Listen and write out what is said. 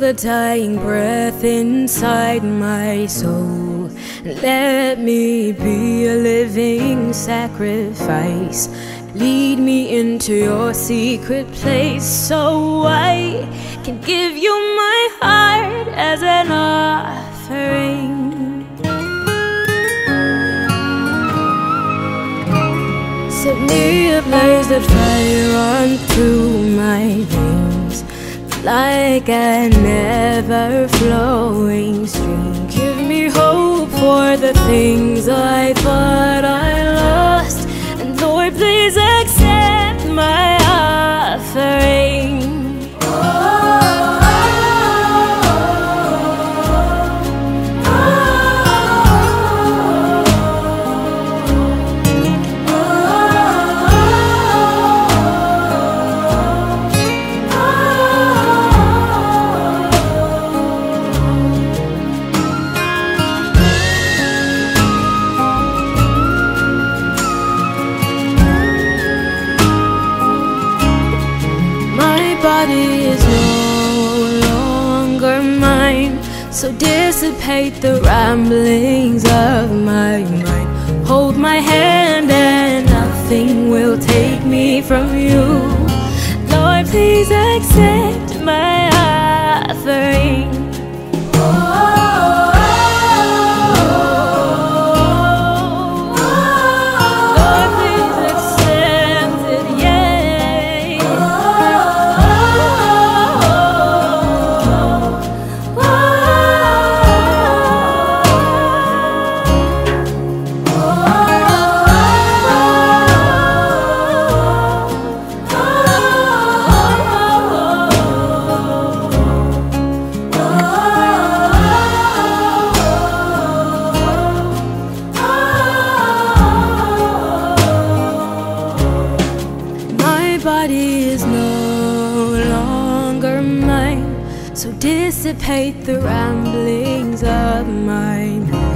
the dying breath inside my soul. Let me be a living sacrifice. Lead me into your secret place so I can give you my heart as an offering. Set me ablaze that fire onto my veins, like an ever-flowing stream. Give me hope for the things I thought I lost, and Lord, please accept my offering. Body is no longer mine, so dissipate the ramblings of my mind. Hold my hand and nothing will take me from you. Lord, please accept my offering. Body is no longer mine, so dissipate the ramblings of my mind.